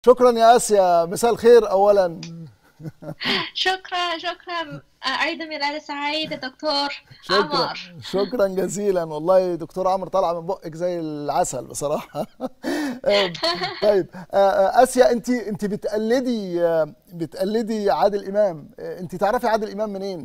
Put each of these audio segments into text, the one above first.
شكرا يا آسيا، مساء الخير أولا. شكرا. عيد ميلاد سعيد دكتور شكرا عمر. شكرا جزيلا، والله دكتور عمرو طالعة من بقك زي العسل بصراحة. طيب، آسيا، أنت بتقلدي عادل إمام. أنت تعرفي عادل إمام منين؟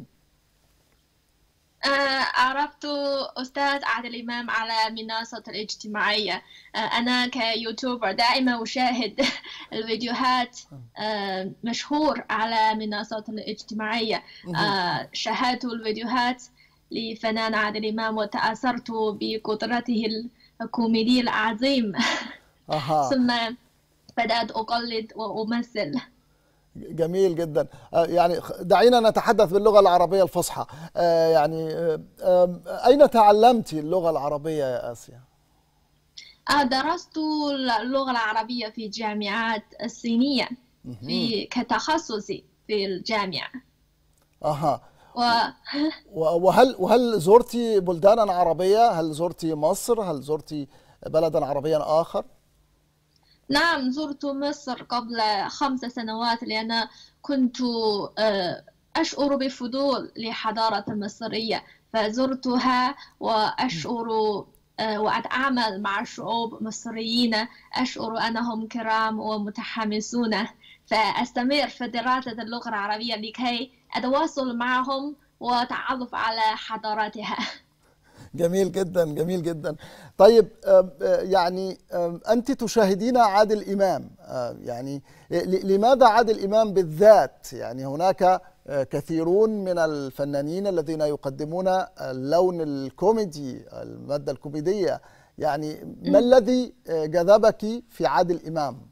عرفت أستاذ عادل إمام على منصة الاجتماعية. أنا كيوتيوبر دائما أشاهد الفيديوهات. مشهور على منصة الاجتماعية. مهم. شاهدت الفيديوهات لفنان عادل إمام وتأثرت بقدرته الكوميدي العظيم. أها. ثم بدأت أقلد وأمثل. جميل جدا. يعني دعينا نتحدث باللغة العربية الفصحى. يعني أين تعلمتِ اللغة العربية يا آسيا؟ درست اللغة العربية في جامعات الصينية مهم. كتخصصي في الجامعة. أها. و... وهل زرتِ بلدانا عربية؟ هل زرتِ مصر؟ هل زرتِ بلدا عربيا آخر؟ نعم، زرت مصر قبل 5 سنوات لأن كنت أشعر بفضول لحضارة مصرية، فزرتها وأشعر وأتعامل مع شعوب مصريين، أشعر أنهم كرام ومتحمسون، فأستمر في دراسة اللغة العربية لكي أتواصل معهم وأتعرف على حضاراتها. جميل جدا، جميل جدا. طيب، يعني أنت تشاهدين عادل إمام، يعني لماذا عادل إمام بالذات؟ يعني هناك كثيرون من الفنانين الذين يقدمون اللون الكوميدي، المادة الكوميدية. يعني ما الذي جذبك في عادل إمام؟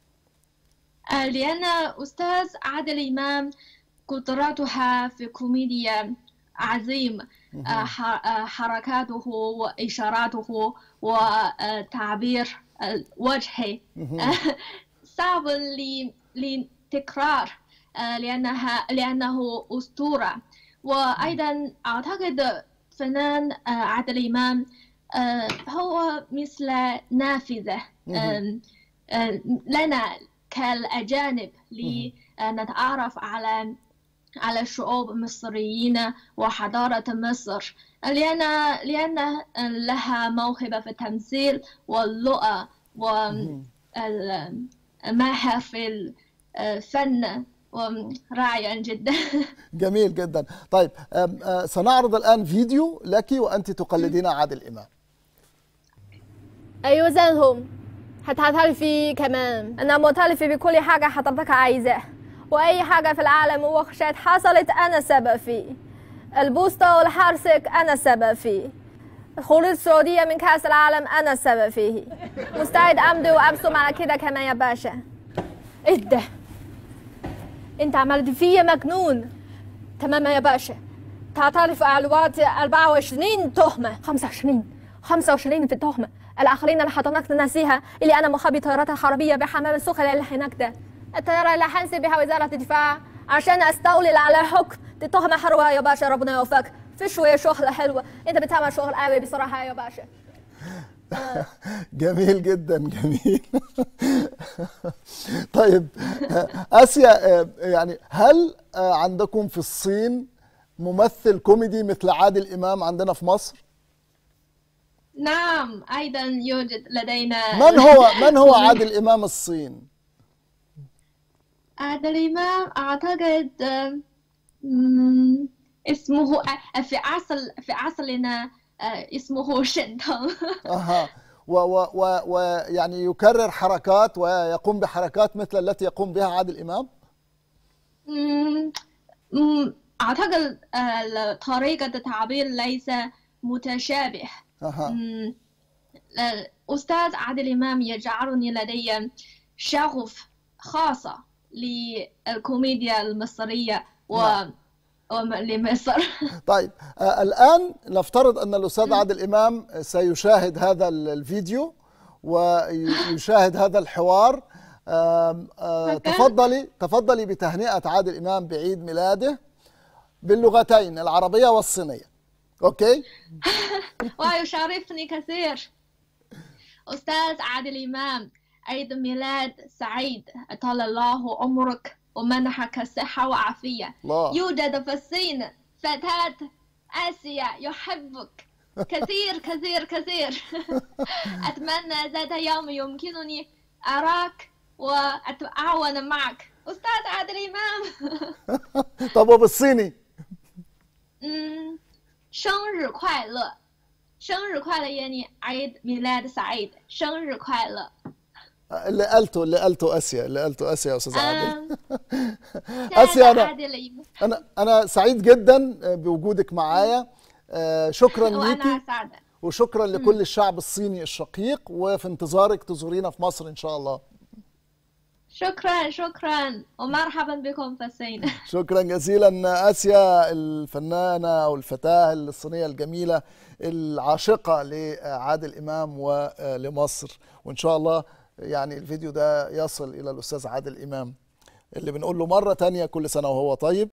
لأن أستاذ عادل إمام قدراتها في كوميديا عظيم. مهم. حركاته وإشاراته وتعبير وجهه مهم. صعب للتكرار. لأنه أسطورة. وأيضا أعتقد فنان عادل إمام هو مثل نافذة مهم. لنا كالأجانب مهم. لنتعرف على الشعوب المصريين وحضارة مصر، لأن لها موهبة في التمثيل واللغة مهم. وماهر في الفن ورائع جدا. جميل جدا. طيب، سنعرض الآن فيديو لك وأنت تقلدين عادل إمام. أيوة زيهم. هتعترفي كمان أنا معترفة بكل حاجة حضرتك عايزاه، وأي حاجة في العالم وخشات حصلت أنا السبب فيه. البوسطة والحرسك أنا السبب فيه. خروج السعودية من كأس العالم أنا السبب فيه. مستعد أمضي وأبصم على كده كمان يا باشا. إيه ده؟ أنت عملت فيا مجنون. تمام يا باشا. تعترف على الوقت 24 تهمة. 25 في التهمة. الآخرين اللي حضرتك ناسيها، اللي أنا مخبي طيارات حربية بحمام السخنة اللي هناك ده. الطيارة اللي هنسي بها وزارة الدفاع عشان أستولي على حكم. دي تهمة حلوة يا باشا، ربنا يوفقك. في شوية شغل حلوة، أنت بتعمل شغل قوي بصراحة يا باشا. جميل جدا، جميل. طيب، آسيا، يعني هل عندكم في الصين ممثل كوميدي مثل عادل إمام عندنا في مصر؟ نعم، أيضا يوجد لدينا من هو عادل إمام الصين؟ عادل إمام أعتقد مم، اسمه في عصرنا اسمه شنتong. أها. ويعني يكرر حركات ويقوم بحركات مثل التي يقوم بها عادل إمام؟ مم، أعتقد طريقة التعبير ليس متشابه. أها. مم، أستاذ عادل إمام يجعلني لدي شغف خاصة للكوميديا المصرية نعم. ولمصر. طيب، الآن نفترض أن الأستاذ عادل إمام سيشاهد هذا الفيديو ويشاهد هذا الحوار. تفضلي بتهنئة عادل إمام بعيد ميلاده باللغتين العربية والصينية. أوكي؟ ويشرفني كثير أستاذ عادل إمام. عيد ميلاد سعيد، أطال الله عمرك ومنحك الصحة وعافية. الله. يوجد في الصين فتاة آسيا يحبك كثير كثير كثير. أتمنى ذات يوم يمكنني أراك وأتعاون معك أستاذ عادل إمام. طب وبالصيني؟ 生日快乐，生日快乐يعني عيد ميلاد سعيد، 生日快乐. اللي قالته آسيا يا أستاذ عادل. آسيا، أنا سعيد جدا بوجودك معايا. شكرا ليكي وشكرا لكل الشعب الصيني الشقيق، وفي انتظارك تزورينا في مصر إن شاء الله. شكرا ومرحبا بكم في الصين. شكرا جزيلا آسيا، الفنانة أو الفتاة الصينية الجميلة العاشقة لعادل إمام ولمصر. وإن شاء الله يعني الفيديو ده يصل إلى الأستاذ عادل إمام اللي بنقول له مرة تانية كل سنة وهو طيب.